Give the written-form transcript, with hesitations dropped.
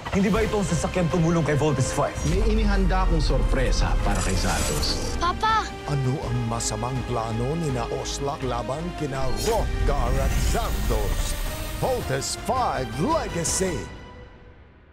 Hindi ba itong sasakyan tumulong kay Voltes 5? May inihanda akong sorpresa para kay Zardoz. Papa! Ano ang masamang plano ni na Oslak laban kina Hrothgar at Zardoz? Voltes 5 Legacy.